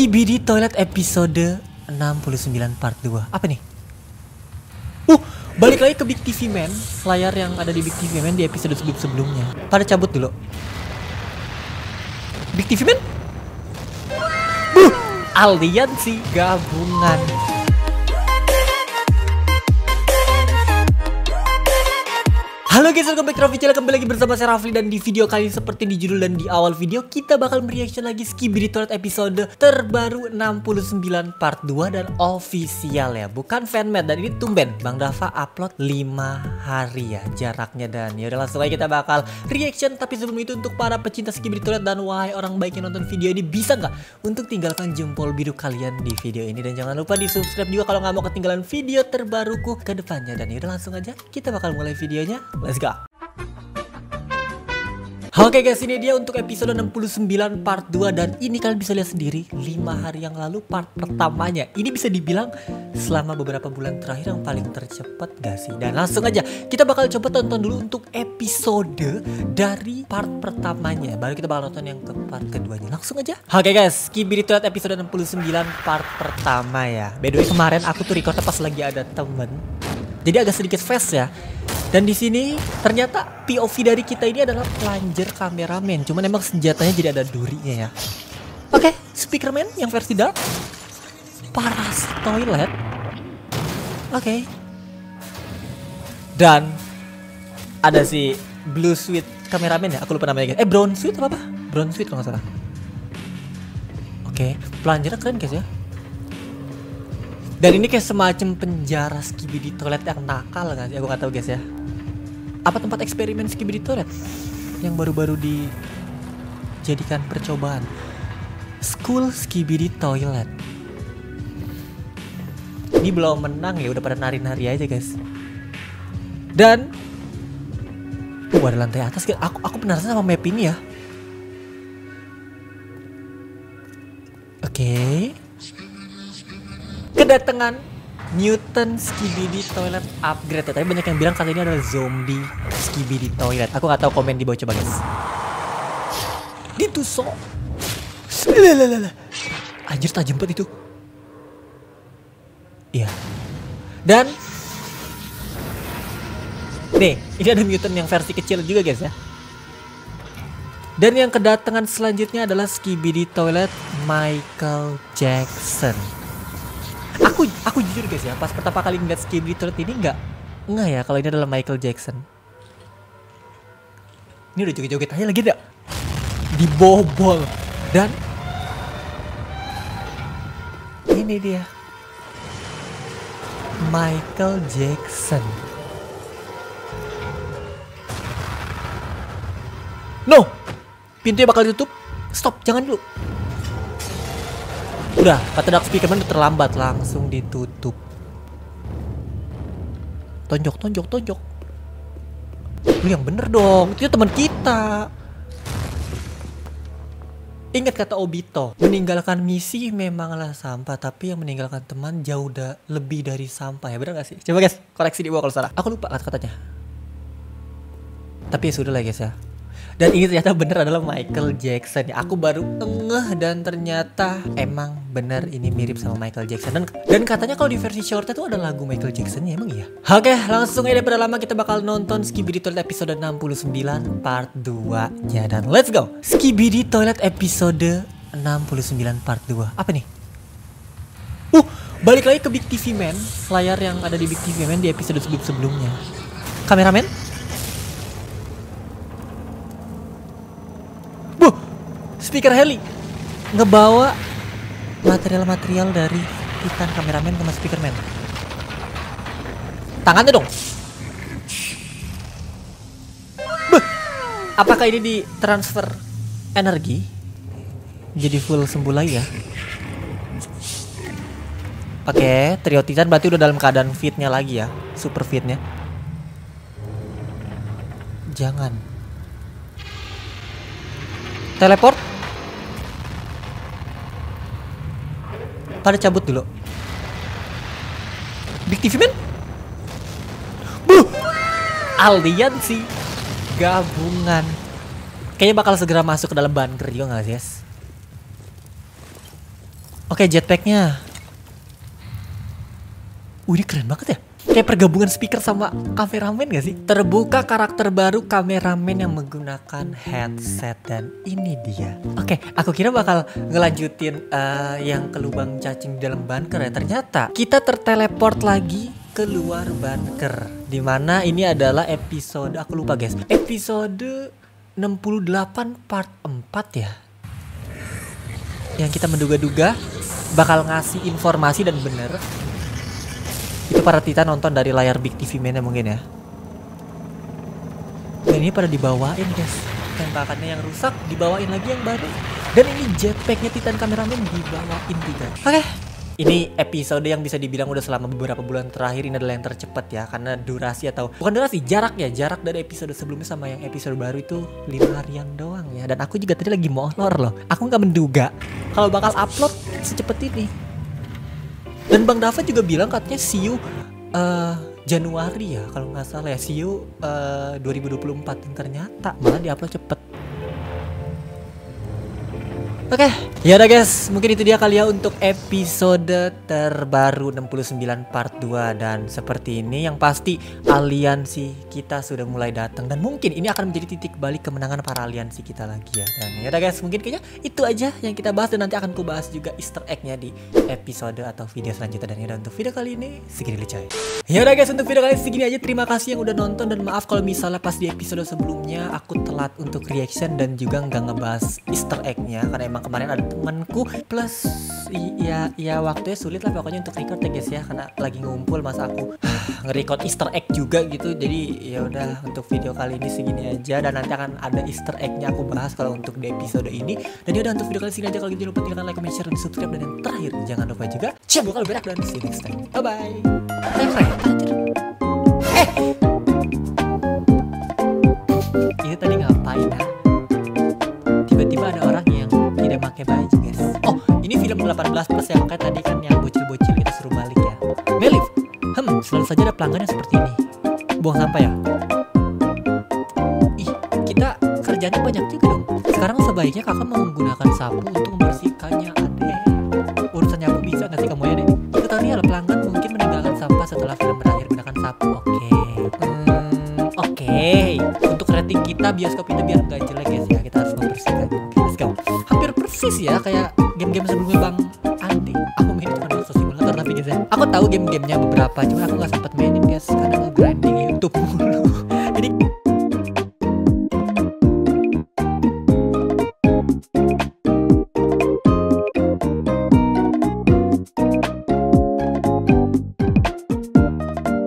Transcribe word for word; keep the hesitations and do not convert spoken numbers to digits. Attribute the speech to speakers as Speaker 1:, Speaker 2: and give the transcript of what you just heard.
Speaker 1: Skibidi Toilet episode enam puluh sembilan part dua. Apa nih? Uh, balik lagi ke Big T V Man. Layar yang ada di Big T V Man di episode sebelum-sebelumnya. Pada cabut dulu. Big T V Man? Uh, aliansi gabungan. Halo guys, welcome back to Raffi Channel. Kembali lagi bersama saya Rafli. Dan di video kali ini seperti di judul dan di awal video, kita bakal mereaction lagi Skibidi Toilet episode terbaru enam puluh sembilan part dua dan official ya, bukan fanmade. Dan ini tumben Bang Dava upload lima hari ya jaraknya. Dan ya udah langsung aja kita bakal reaction. Tapi sebelum itu, untuk para pecinta Skibidi Toilet dan wahai orang baik yang nonton video ini, bisa nggak untuk tinggalkan jempol biru kalian di video ini. Dan jangan lupa di subscribe juga kalau nggak mau ketinggalan video terbaruku ke depannya. Dan ya udah langsung aja kita bakal mulai videonya. Let's go. Oke guys, ini dia untuk episode enam puluh sembilan part dua. Dan ini kalian bisa lihat sendiri, lima hari yang lalu part pertamanya. Ini bisa dibilang selama beberapa bulan terakhir yang paling tercepat gak sih? Dan langsung aja kita bakal coba tonton dulu untuk episode dari part pertamanya, baru kita bakal nonton yang ke part keduanya. Langsung aja. Oke guys, Skibidi Toilet episode enam puluh sembilan part pertama ya. By the way, kemarin aku tuh recordnya pas lagi ada temen, jadi agak sedikit fast ya. Dan di sini ternyata P O V dari kita ini adalah plunger kameramen. Cuman emang senjatanya jadi ada durinya ya. Oke, okay, Speakerman yang versi dark. Paras Toilet. Oke. Okay. Dan ada si Blue Suit kameramen ya. Aku lupa namanya guys. Eh, Brown Suit apa apa? Brown Suit kalau nggak salah. Oke, okay. Plungernya keren guys ya. Dan ini kayak semacam penjara Skibidi Toilet yang nakal kan sih? Aku gak tahu guys ya. Apa tempat eksperimen Skibidi Toilet yang baru-baru dijadikan percobaan. School Skibidi Toilet. Ini belum menang ya, udah pada nari-nari aja guys. Dan uh, ada lantai atas. Aku, aku penasaran sama map ini ya. Oke, okay. Kedatangan Newton Skibidi Toilet upgrade ya. Tapi banyak yang bilang kali ini adalah zombie Skibidi Toilet. Aku gak tahu, komen di bawah coba guys. Ditusuk. Lalalala. Anjir, tajam banget itu. Iya. Dan nih, ini ada mutant yang versi kecil juga guys ya. Dan yang kedatangan selanjutnya adalah Skibidi Toilet Michael Jackson. Aku aku jujur guys ya, pas pertama kali ngeliat Skibidi Toilet ini nggak nggak ya kalau ini adalah Michael Jackson. Ini udah joget-joget aja lagi dah. Dibobol. Dan ini dia Michael Jackson. No, pintunya bakal ditutup. Stop, jangan dulu. Udah, kata Dark Speakerman udah terlambat, langsung ditutup. Tonjok, tonjok, tonjok. Lu yang bener dong, itu teman kita. Ingat kata Obito, meninggalkan misi memanglah sampah, tapi yang meninggalkan teman jauh udah lebih dari sampah ya, bener gak sih? Coba guys, koreksi di bawah kalau salah. Aku lupa kata-katanya. Tapi ya sudah lah guys ya. Dan ini ternyata bener adalah Michael Jackson ya. Aku baru ngeh dan ternyata emang bener ini mirip sama Michael Jackson. Dan, dan katanya kalau di versi shortnya tuh ada lagu Michael Jackson ya, emang iya? Oke, langsung aja daripada lama kita bakal nonton Skibidi Toilet episode enam puluh sembilan part dua nya. Dan let's go. Skibidi Toilet episode enam puluh sembilan part dua. Apa nih? Uh, balik lagi ke Big T V Man. Layar yang ada di Big T V Man di episode sebelum-sebelumnya. Kameramen? Speaker heli ngebawa material-material dari Titan kameramen ke Speakerman. Tangannya dong. Beuh. Apakah ini di transfer energi jadi full sembuh lagi ya? Oke, trio Titan berarti udah dalam keadaan fitnya lagi ya, super fitnya. Jangan teleport. Pada cabut dulu. Big T V Man? Buh! Aliansi gabungan. Kayaknya bakal segera masuk ke dalam bunker juga gak sih guys? Oke, jetpacknya. Uh, ini keren banget ya. Kayak pergabungan speaker sama kameramen gak sih? Terbuka karakter baru kameramen yang menggunakan headset. Dan ini dia. Oke, aku kira bakal ngelanjutin uh, yang ke lubang cacing di dalam bunker ya. Ternyata kita terteleport lagi keluar bunker. Dimana ini adalah episode, aku lupa guys, episode enam puluh delapan part empat ya. Yang kita menduga-duga bakal ngasih informasi dan bener. Itu para Titan nonton dari layar Big T V mainnya mungkin ya. Dan ini pada dibawain guys, tembakannya yang rusak dibawain lagi yang baru. Dan ini jetpacknya Titan kameramen dibawain juga. Oke, ini episode yang bisa dibilang udah selama beberapa bulan terakhir ini adalah yang tercepat ya. Karena durasi atau bukan durasi, jarak ya. Jarak dari episode sebelumnya sama yang episode baru itu lima harian doang ya. Dan aku juga tadi lagi molor loh. Aku gak menduga kalau bakal upload secepat ini. Dan Bang Dava juga bilang katanya see you uh, Januari ya kalau nggak salah ya, see you uh, dua ribu dua puluh empat. Dan ternyata malah diupload cepet. Oke, ya udah guys, mungkin itu dia kali ya untuk episode terbaru enam puluh sembilan part dua. Dan seperti ini yang pasti aliansi kita sudah mulai datang. Dan mungkin ini akan menjadi titik balik kemenangan para aliansi kita lagi ya. Dan ya udah guys, mungkin kayaknya itu aja yang kita bahas. Dan nanti akan kubahas juga easter egg-nya di episode atau video selanjutnya. Dan ya udah untuk video kali ini segini dulu coy. Ya udah guys, untuk video kali ini segini aja. Terima kasih yang udah nonton. Dan maaf kalau misalnya pas di episode sebelumnya aku telat untuk reaction dan juga nggak ngebahas easter egg-nya. Karena emang kemarin ada temanku plus ya ya waktunya sulit lah pokoknya untuk record ya guys ya, karena lagi ngumpul masa aku nge-record easter egg juga gitu. Jadi ya udah untuk video kali ini segini aja, dan nanti akan ada easter egg-nya aku bahas kalau untuk di episode ini. Dan ya udah untuk video kali ini segini aja. Kalau gitu jangan lupa tinggalkan like, comment, share, dan subscribe. Dan yang terakhir jangan lupa juga cek bakal berak, dan see you next time. Bye bye. Eh ini tadi ngapain ya? Tiba-tiba ada orang yang tidak pakai baju guys. Oh, ini film delapan belas plus ya, makanya tadi kan yang bocil-bocil kita suruh balik ya. Melif, hmm, selalu saja ada pelanggan yang seperti ini. Buang sampah ya? Ih, kita kerjanya banyak juga dong. Sekarang sebaiknya kakak mau menggunakan sapu untuk membersihkannya. Adeh, urusannya aku bisa nggak sih kamu ya deh? Tutorial pelanggan mungkin meninggalkan sampah setelah film berakhir gunakan sapu. Oke, hmm, oke. Okay. Untuk rating kita bioskop itu biar nggak jelek guys ya, kita harus membersihkan. Oke, let's go. Hampir persis ya kayak game-game sebelumnya Bang Andi. Aku main cuma Simulator tapi guys ya. Aku tahu game-gamenya beberapa, cuma aku nggak sempat mainin guys karena nge-grinding YouTube.